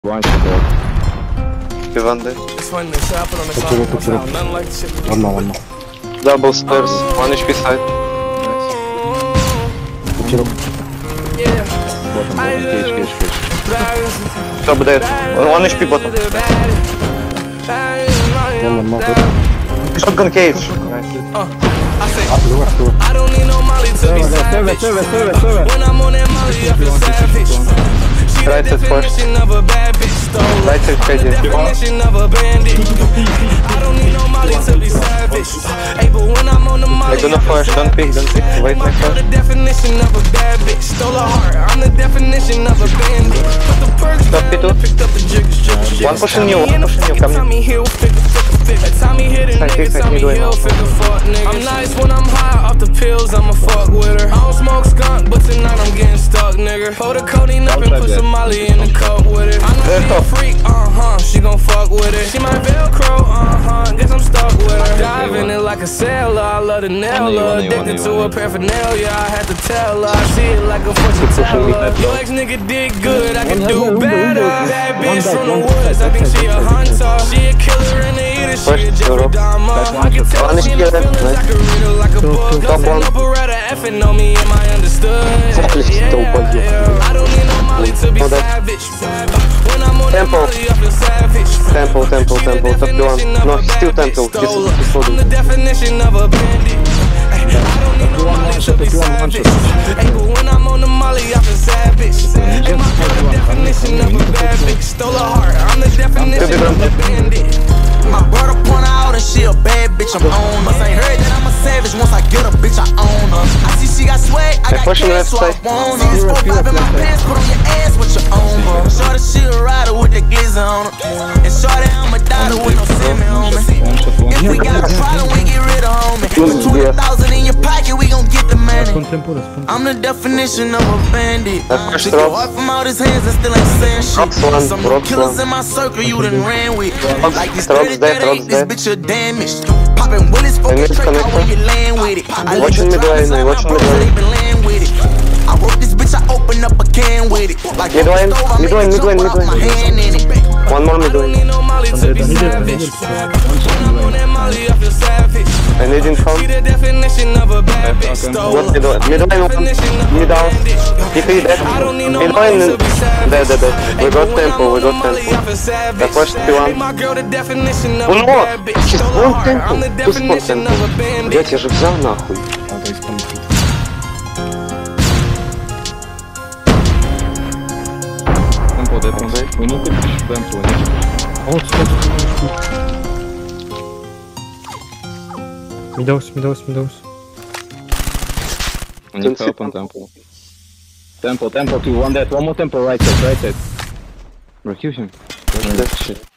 One shot. Bandit. One more. Double stairs, 1 HP side. Cage. Top dead. 1 HP bottom. One more. Shotgun cage. I don't need no Molly to be savage. When I'm on that Molly, I feel savage. She the definition of a bad bitch. Right side cage. Definition of a bandit. I don't need no Molly to be savage. Hey, but when I'm on the Molly, I don't know flash, don't pick. Wait, my girl, the definition of a bad bitch. Stole her heart, I'm the definition of a bandit. Put the perks down, picked up the jiggers. One pushing you, come Tommy Hill, Tommy hit a nigga, Tommy Hill, I'm nice when I'm high off the pills, I'ma fuck with her. I don't smoke skunk, but tonight I'm getting stuck, nigga. Pour the codeine up and put some Molly in the cup with it. I know she a freak, she gon' fuck with it. She my Velcro, guess I'm stuck with her. Dive in it like a sailor, I love the nail her. Addicted to her paraphernalia, I had to tell her. I see it like a fortune teller. Your ex nigga did good, I can do better. Bad bitch from the woods, I think she a hunter. She a killer and a eater, she a Jeffrey Dahmer. I can tell she in the feelings, I can read her like a book. Nothing operetta effing on me, am I understood? I don't need no Molly to be savage. When I'm on that Molly, I feel savage. Temple, top 1. No, still temple. I'm the definition of a bandit. I don't need no Molly to be savage. But when I'm on the Molly, I feel savage. And my girl, the definition of a bad bitch. Stole her heart, I'm the definition of a bandit. My brother point out and she a bad bitch, I'm on her. Ain't heard that I'm a savage, once I get a bitch, I own her. I see she got swag, I got cash, so I want her. See this 4-5 in my pants, put on your ass with your own her. Shorty, she a rider with the glizzer on her. And shorty, I'm a daughter with no semi on me. If we got a problem, we get rid of homie. With 20,000 in your pocket, we gon' get the money. I'm the definition of a bandit. Took your heart from out his hands and still ain't saying shit. Some killers in my circle you done ran with. Like this 30-38, this bitch a damaged. Poppin' Willis, fucking trick out when you land with it. I let you try inside my bros, they been land with it. I wrote this bitch, I open up a can with it. Like Mid lane. My hand in it. One more mid lane. I need info. Mid down. If he dead. Mid lane. Dead. We got tempo. The first one. One more. Just one tempo. Two spot tempo. Блять, я же взял нахуй. We need to push them to Middles. We need to open temple. Temple 2, one dead, one more temple, right side. Bro, kill him. That shit.